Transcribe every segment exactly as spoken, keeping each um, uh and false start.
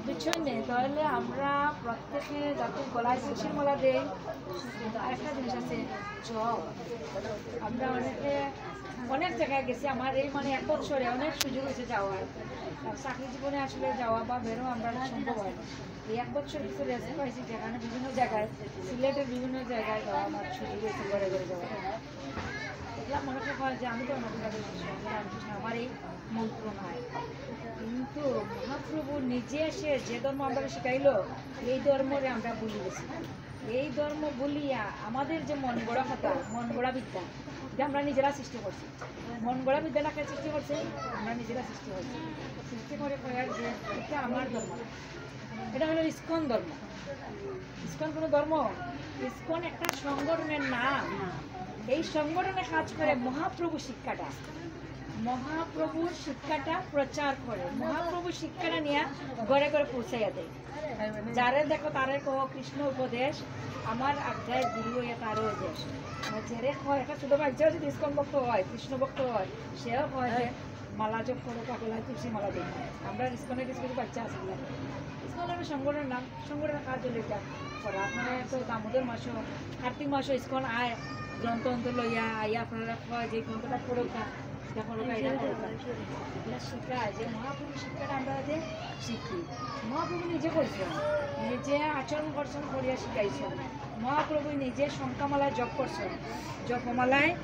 বিষয় নেই, তাহলে আমরা প্রত্যেকে যাতে গলায় শিশির মালা দেই। আরেকটা জিনিস আছে জব। আমরা অনেকে অনেক জায়গায় গেছি, আমার এই মানে এক বছরে অনেক সুযোগ হয়েছে যাওয়ার। চাকরি জীবনে আসলে যাওয়া বা বেরো আমরা সম্ভব হয় না। এই এক বছর কিছু রেস্ট পাইছি, যেখানে বিভিন্ন জায়গায় সিলেটের বিভিন্ন জায়গায় যাওয়া আমার সুযোগ হয়েছে, ঘরে ঘরে যাওয়া। এগুলো মনে হয় যে আমি তো রামকৃষ্ণ আমার এই মন্ত্র নয়, কিন্তু মহাপ্রভু নিজে এসে যে ধর্ম আমরা শিখাইলো, এই ধর্মরে আমরা ভুলে গেছি। এই ধর্ম ভুলিয়া আমাদের যে মন গড়া কথা, মন গড়া বিদ্যা, এটা আমরা নিজেরা সৃষ্টি করছি। মন গড়া বিদ্যাটাকে সৃষ্টি করছি আমরা নিজেরা সৃষ্টি করছি। সৃষ্টি করে কয়ার যে এটা আমার ধর্ম, এটা হলো ইস্কন ধর্ম। ইস্কন কোনো ধর্ম? ইস্কন একটা সংগঠনের নাম। এই সংগঠনে কাজ করে মহাপ্রভু শিক্ষাটা, মহাপ্রভুর শিক্ষাটা প্রচার করে, মহাপ্রভু শিক্ষাটা নিয়ে ঘরে ঘরে পৌঁছাইয়া দেয়। যারে দেখো তারে কহ কৃষ্ণ উপদেশ, আমার আজ্ঞায় গুরু হইয়া তারও দেশ। যারে হয় একটা ছোট বাচ্চাও যদি ইস্কন ভক্ত হয়, কৃষ্ণ ভক্ত হয়, সেও হয় যে মালা জপ করো, কাকলায় তুলসী মালা দিই। আমরা ইস্কনের কিছু কিছু বাচ্চা আছে, ইস্কনের সংগঠনের নাম, সংগঠনের কাজ হলে এটা করা। আপনারা তো দামোদর মাসও কার্তিক মাসও ইস্কন আয় গ্রন্থ অন্ত লইয়া আইয়া আপনারা কয় যে গ্রন্থটা পড়োকা, এটা পড়োকা, এটা পড়োকা, এগুলো শিখায় যে মহাপ্রভু শিক্ষাটা আমরা যে শিখি। মহাপ্রভু নিজে করছেন, নিজে আচরণ করছেন, করিয়া শিখাইছেন। মহাপ্রভু নিজে শঙ্কামালায় জপ করছেন, জপমালায়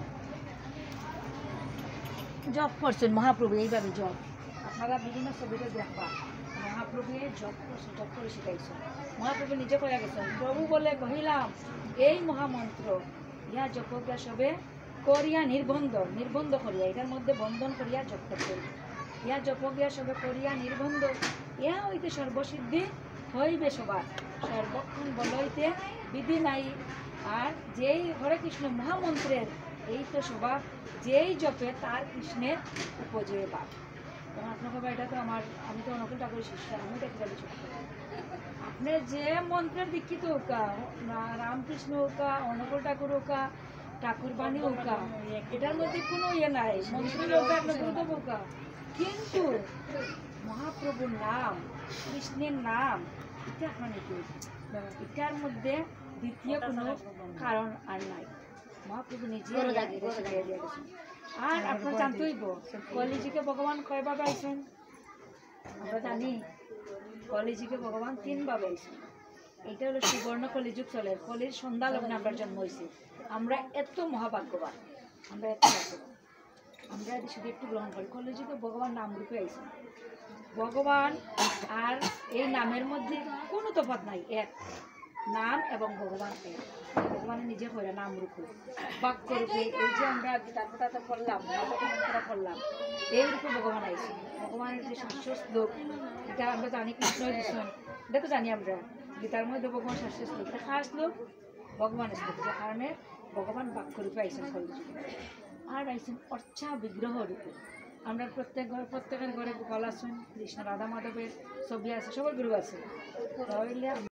জপ করছেন মহাপ্রভু এইভাবে জপ। আপনারা বিভিন্ন ছবিতে দেখবা মহাপ্রভু জপ করছেন, জপ করে শিখাইছেন। মহাপ্রভু নিজে কয়া গেছেন, প্রভু বলে কহিলাম এই মহামন্ত্র ইহা জপজ্ঞা সবে করিয়া নির্বন্ধ, নির্বন্ধ করিয়া, এটার মধ্যে বন্ধন করিয়া জপ করতেন। ইহা জপজ্ঞা সবে করিয়া নির্বন্ধ, ইহা হইতে সর্বসিদ্ধি হইবে সবার, সর্বক্ষণ বলইতে বিধি নাই। আর যেই হরে কৃষ্ণ মহামন্ত্রের এই তো স্বভাব, যেই জপে তার কৃষ্ণের উপজয় বাপ। কারণ আপনার এটা তো আমার, আমি তো অনুকূল ঠাকুরের শিষ্য, আমি দেখতে পারি ছোট। আপনি যে মন্ত্রের দীক্ষিত হোকা, রামকৃষ্ণ হোকা, অনুকূল ঠাকুর হোকা, ঠাকুর বাণী হোকা, এটার মধ্যে কোনো ইয়ে নাই, মন্ত্রের হোকা, আপনার গুরুদেব হোকা, কিন্তু মহাপ্রভুর নাম, কৃষ্ণের নাম, এটা আপনার নিতে, এটার মধ্যে দ্বিতীয় কোনো কারণ আর নাই। মহাপ্রভু নিজে শিখিয়ে দিয়ে গেছেন। আর আপনার জানতে হইব কলিযুগে ভগবান কয়ভাবে আইছেন? আমরা জানি কলিযুগে ভগবান তিনভাবে আইছেন। এটা হলো সুবর্ণ কলিযুগ চলে, কলির সন্ধ্যা লগ্নে আমরা জন্ম হয়েছি। আমরা এত মহাভাগ্যবান, আমরা এত ভাগ্যবান। আমরা শুধু একটু গ্রহণ করি, কলিযুগে ভগবান নাম রূপে আইছেন। ভগবান আর এই নামের মধ্যে কোনো তফাৎ নাই, এক নাম এবং ভগবান এক। ভগবানের নিজে করে নাম রূপে বাক্য রূপে, এই যে আমরা গীতার কথা পড়লাম, নাটকটা পড়লাম, এই রূপে ভগবান আইছে। ভগবানের যে শাশ্বত শ্লোক, এটা আমরা জানি কৃষ্ণ ভীষণ, এটা তো জানি আমরা, গীতার মধ্যে ভগবান শাশ্বত শ্লোক, এটা খাস শ্লোক ভগবানের শ্লোক, যে কারণে ভগবান বাক্য রূপে আইসেন কলিযুগে। আর আইসেন অর্চা বিগ্রহ রূপে। আমরা প্রত্যেক ঘর, প্রত্যেকের ঘরে গোপাল আছেন, কৃষ্ণ রাধা মাধবের ছবি আছে, সবার গুরু আছে। তাহলে